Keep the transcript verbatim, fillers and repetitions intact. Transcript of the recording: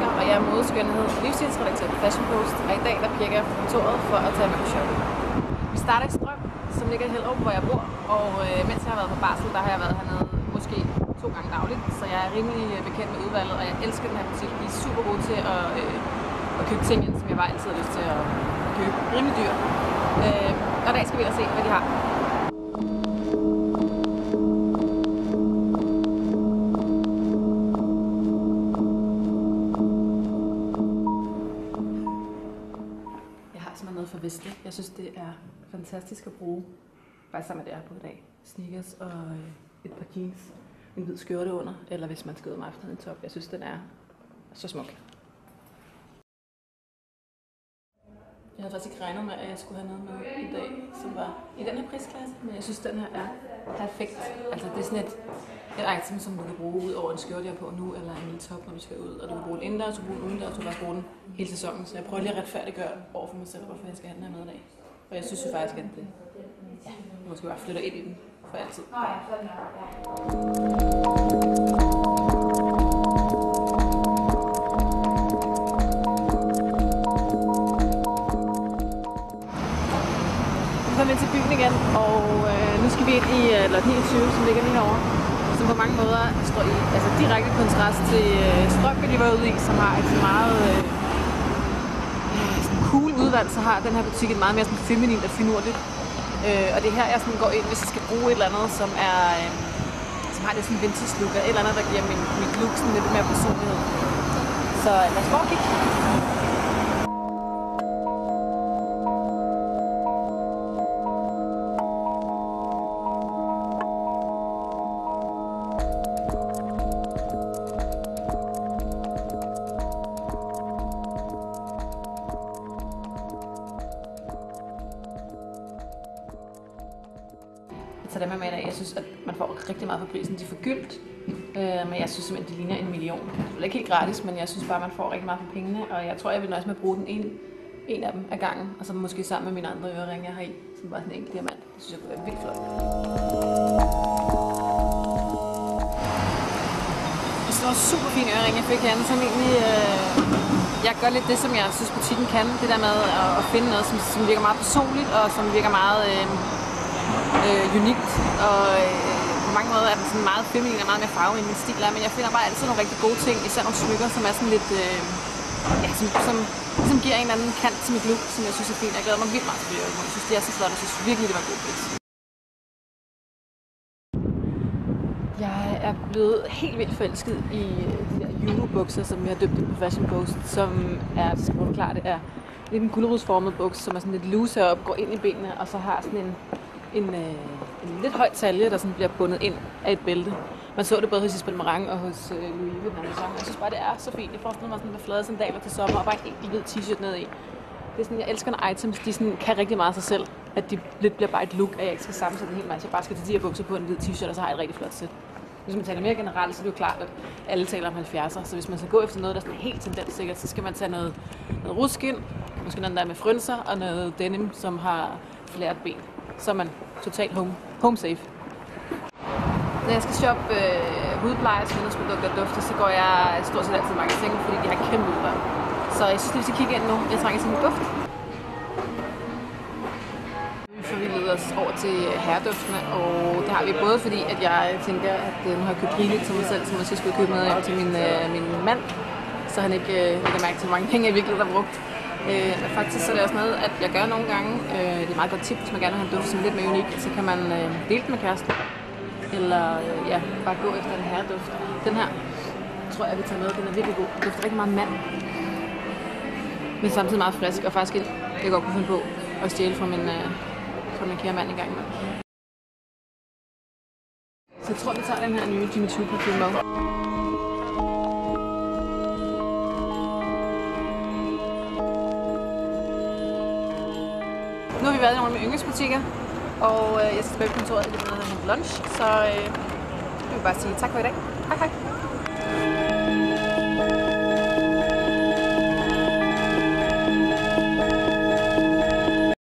Inger, og jeg er modeskønhed og livsstilsredaktør på Fashion Post, og i dag der pjekker jeg på kontoret for at tage med på shopping. Vi starter i Strøm, som ligger i Hellerup, hvor jeg bor, og øh, mens jeg har været på barsel, der har jeg været hernede måske to gange dagligt, så jeg er rimelig bekendt med udvalget, og jeg elsker den her butik. De er super gode til at, øh, at købe ting ind, som jeg bare altid har lyst til at købe. Rimelig dyr. Øh, og i dag skal vi ind og se, hvad de har. Noget for Vestle. Jeg synes, det er fantastisk at bruge, bare sammen med det, jeg har på i dag. Sneakers og øh, et par jeans, en hvid skjorte under, eller hvis man skal ud om aftenen, en top. Jeg synes, den er så smuk. Jeg havde faktisk ikke regnet med, at jeg skulle have noget med i dag, som var i den her prisklasse, men jeg synes, den her er perfekt. Altså, det er sådan et, et item, som du kan bruge ud over en skjorte, jeg er på nu, eller en lille top, når du skal ud. Og du kan bruge den indendørs, du kan bruge den udendørs, du kan bare bruge den hele sæsonen. Så jeg prøver lige at retfærdiggøre over for mig selv, hvorfor jeg skal have den her med i dag. Og jeg synes jo faktisk, at det, ja, jeg måske bare flytter ind i den for altid. Nu kommer vi ind til byen igen, og øh, nu skal vi ind i øh, lot niogtyve, som ligger lige herovre. Som på mange måder står i altså, direkte kontrast til øh, Strøm, vi var ude i, som har et meget øh, sådan cool udvalg, så har den her butik et meget mere sådan feminint og finurligt. Øh, og det er her, jeg sådan går ind, hvis jeg skal bruge et eller andet, som er øh, som har det sådan vintage look, et eller andet, der giver min, mit look sådan lidt mere personlighed. Så lad os prøve at kigge. Så dem er med i dag. Jeg synes, at man får rigtig meget for prisen. De er forgyldt, øh, men jeg synes simpelthen, de ligner en million. Det er ikke helt gratis, men jeg synes bare, man får rigtig meget for pengene, og jeg tror, jeg vil nøjes med at bruge den en, en af dem ad gangen, og så måske sammen med mine andre øreringe, jeg har i, som bare sådan en enkelt diamant. Det synes jeg kunne være vildt flot. Det var super fine øreringe, jeg fik herinde, som egentlig... Øh, jeg gør lidt det, som jeg synes, butikken kan. Det der med at, at finde noget, som, som virker meget personligt, og som virker meget... Øh, Øh, unikt, og øh, på mange måder er den sådan meget feminin og meget mere farve i min stil, men jeg finder bare altid nogle rigtig gode ting, især nogle smykker, som er sådan lidt, øh, ja, som, som, som giver en eller anden kant til mit look, som jeg synes er fint. Jeg glæder mig vildt meget til det, jeg synes, det er så flot, og jeg synes virkelig, det var en god pris. Jeg er blevet helt vildt forelsket i de der julebukser, som vi har døbt på Fashion Post, som er, det skal man forklare, det er lidt en gulerodsformet buks, som er sådan lidt loose heroppe, går ind i benene, og så har sådan en En, øh, en lidt høj talje, der sådan bliver bundet ind af et bælte. Man så det både hos Isabel Marant og hos øh, Louis Vuitton. Jeg synes bare, det er så fint. Jeg forestiller mig sådan med flade sandaler til sommer og bare en enkelt hvid t-shirt ned i. Det er sådan, jeg elsker, når items de sådan, kan rigtig meget af sig selv. At de lidt bliver bare et look, at jeg ikke skal sammensætte en hel masse. Jeg bare skal tage de her bukser på en hvid t-shirt, og så har jeg et rigtig flot sæt. Hvis man taler mere generelt, så er det jo klart, at alle taler om halvfjerdser. Så hvis man skal gå efter noget, der er sådan helt tendenssikkert, så skal man tage noget, noget ruskin, måske noget der med frynser og noget denim, som har flæret ben. Så er man totalt home, home safe. Når jeg skal shoppe øh, hudpleje, sundhedsprodukter og dufte, så går jeg stort set altid i magasin, fordi de har kæmpe udvalg. Så jeg synes, vi skal kigge ind nu. Jeg trænger til en duft. Vi får vi ledet os over til herreduftene, og det har vi både fordi, at jeg tænker, at øh, nu har jeg købt rigeligt til mig selv, så måske skulle købe noget til min, øh, min mand, så han ikke øh, lægger mærke til, hvor mange penge jeg virkelig har brugt. Øh, faktisk så er det også noget, at jeg gør nogle gange. Øh, det er et meget godt tip, hvis man gerne vil have en duft, som er lidt mere unik, så kan man øh, dele den med kæresten. Eller øh, ja, bare gå efter en herreduft. Den her tror jeg, vi tager med. Den er virkelig god. Den dufter rigtig meget mand. Men samtidig meget frisk, og faktisk et, jeg godt kunne finde på at stjæle fra min, øh, fra min kære mand en gang med. Så jeg tror, vi tager den her nye Jimmy Choo parfume med. Nu har vi været i nogle af mine yndlingsbutikker, og øh, jeg skal tilbage på kontoret, det er noget, der hedder lunch, så øh, jeg vil bare sige tak for i dag. Hej hej!